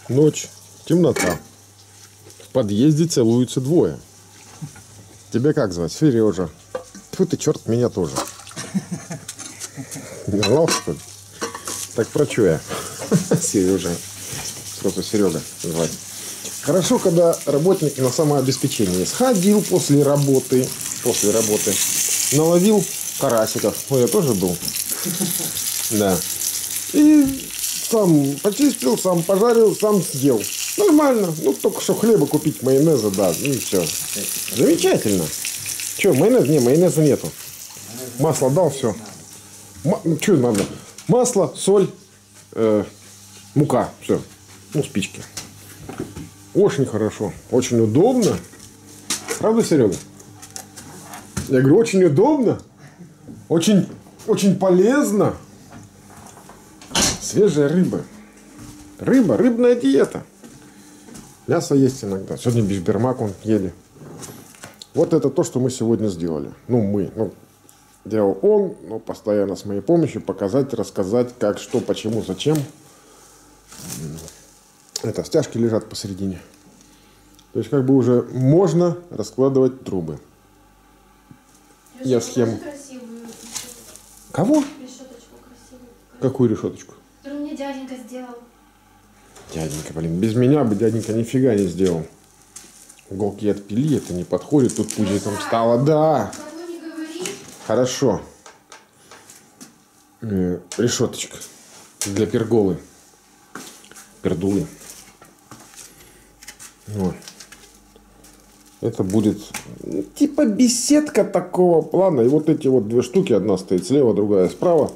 Ночь, темнота. В подъезде целуются двое. Тебя как звать? Сережа. Тьфу ты, черт, меня тоже. Не знал, что ли? Так про что я? Сережа. Просто Серега звать. Хорошо, когда работник на самообеспечении сходил после работы, наловил карасиков. Ну, я тоже был. Да. И сам почистил, сам пожарил, сам съел. Нормально. Ну, только что хлеба купить, майонеза, да, и все. Замечательно. Че, майонез? Не, майонеза нету. Масло дал, все. Что надо? Масло, соль, мука, все. Ну, спички. Очень хорошо. Очень удобно. Правда, Серега? Я говорю, очень удобно. Очень, очень полезно. Свежая рыба. Рыбная диета. Мясо есть иногда. Сегодня бифбермак ели. Вот это то, что мы сегодня сделали. Делал он, но постоянно с моей помощью показать, рассказать, как, что, почему, зачем. Это стяжки лежат посередине. То есть, как бы уже можно раскладывать трубы. Я схему. Кого? Решеточку красивую. Какую решеточку? Которую мне дяденька сделал. Дяденька, блин, без меня бы дяденька нифига не сделал. Уголки отпили, это не подходит, тут пузиком стало. Да. Не говори. Хорошо. Решеточка для перголы. Пердулы. Вот. Это будет типа беседка такого плана. И вот эти вот две штуки. Одна стоит слева, другая справа.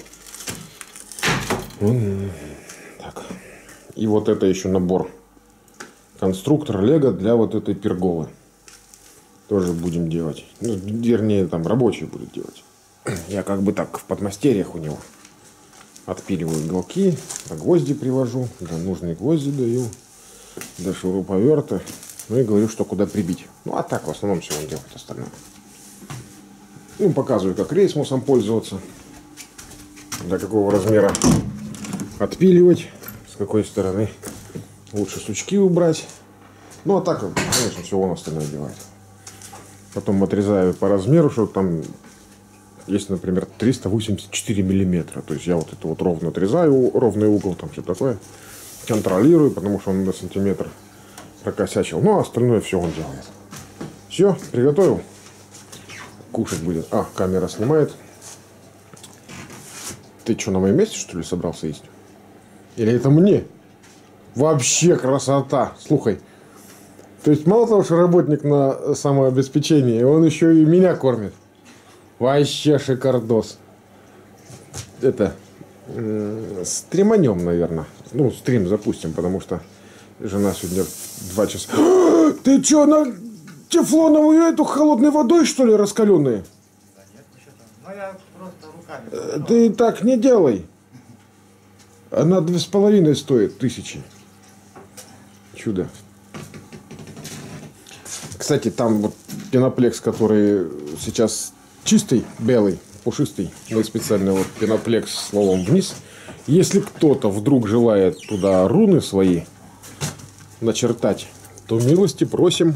Так. И вот это еще набор. Конструктор Лего для вот этой перголы. Тоже будем делать. Ну, вернее, там рабочий будет делать. Я как бы так в подмастерьях у него. Отпиливаю уголки, до гвозди привожу, да, нужные гвозди даю, до шуруповерта. Ну и говорю, что куда прибить. Ну а так в основном все он делает остальное. Ну, показываю, как рейсмусом пользоваться. До какого размера отпиливать. С какой стороны лучше сучки убрать. Ну а так, конечно, все он остальное делает. Потом отрезаю по размеру, чтобы там есть, например, 384 миллиметра. То есть я вот это вот ровно отрезаю, ровный угол, там все такое. Контролирую, потому что он на сантиметр прокосячил. Ну, а остальное все он делает. Все, приготовил. Кушать будет. А, камера снимает. Ты что, на моем месте, что ли, собрался есть? Или это мне? Вообще красота. Слушай. То есть, мало того, что работник на самообеспечении, он еще и меня кормит. Вообще шикардос. Это стриманем, наверное. Ну, стрим запустим, потому что жена сегодня в 2 часа. Ты что, на тефлоновую эту холодной водой, что ли, раскаленные? Да нет, ничего там. Ну, я просто руками. Ты так не делай. Она 2,5 стоит тысячи. Чудо. Кстати, там вот пеноплекс, который сейчас чистый, белый, пушистый. Мы специально вот пеноплекс словом вниз. Если кто-то вдруг желает туда руны свои начертать, то милости просим.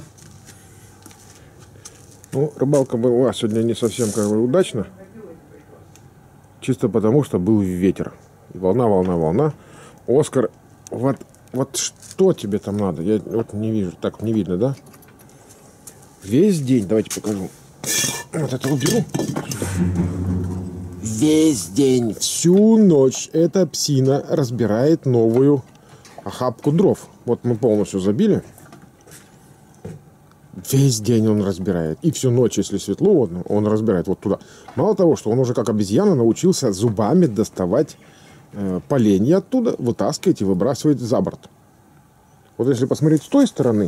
Ну, рыбалка была сегодня не совсем как бы удачно. Чисто потому, что был ветер. И волна. Оскар, вот что тебе там надо? Я вот не вижу. Так, не видно, да? Весь день, давайте покажу. Вот это уберу. Весь день, всю ночь эта псина разбирает новую охапку дров. Вот мы полностью забили. Весь день он разбирает. И всю ночь, если светло, он разбирает вот туда. Мало того, что он уже как обезьяна научился зубами доставать поленья оттуда, вытаскивать и выбрасывать за борт. Вот если посмотреть с той стороны,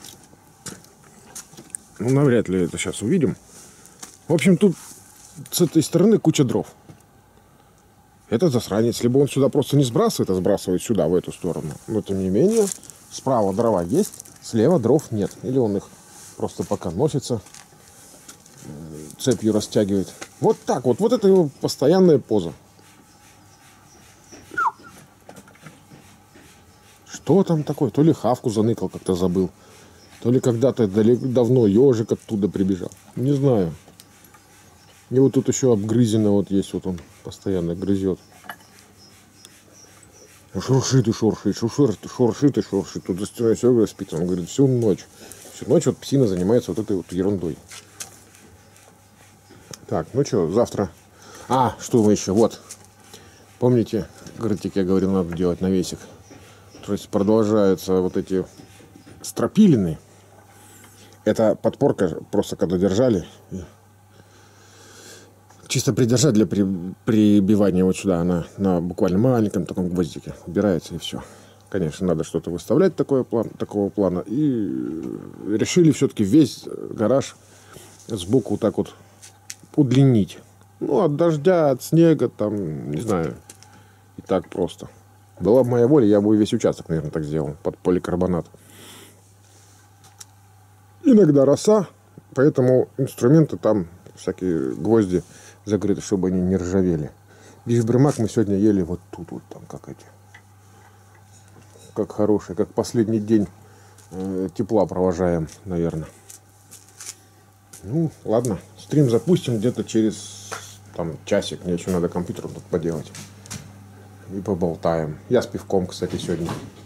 ну, навряд ли это сейчас увидим. В общем, тут с этой стороны куча дров. Это засранец. Либо он сюда просто не сбрасывает, а сбрасывает сюда, в эту сторону. Но, тем не менее, справа дрова есть, слева дров нет. Или он их просто пока носится, цепью растягивает. Вот так вот. Вот это его постоянная поза. Что там такое? То ли хавку заныкал, как-то забыл. То ли когда-то давно ежик оттуда прибежал. Не знаю. И вот тут еще обгрызено вот есть. Вот он постоянно грызет. Шуршит и шуршит. Шуршит и шуршит. Тут за стеной все спит. Он говорит, всю ночь. Всю ночь вот псина занимается вот этой вот ерундой. Так, ну что, завтра... А, что мы еще? Вот. Помните, говорите, я говорил, надо делать навесик. То есть продолжаются вот эти стропилины. Это подпорка, просто когда держали. Чисто придержать для прибивания вот сюда. Она на буквально маленьком таком гвоздике убирается и все. Конечно, надо что-то выставлять такого плана. И решили все-таки весь гараж сбоку вот так вот удлинить. Ну, от дождя, от снега, там, не знаю. И так просто. Была бы моя воля, я бы весь участок, наверное, так сделал. Под поликарбонат. Иногда роса, поэтому инструменты там, всякие гвозди закрыты, чтобы они не ржавели. Бифбремак мы сегодня ели вот тут, вот там, как эти. Как хорошие, как последний день тепла провожаем, наверное. Ну, ладно, стрим запустим где-то через там часик. Мне еще надо компьютер тут поделать. И поболтаем. Я с пивком, кстати, сегодня.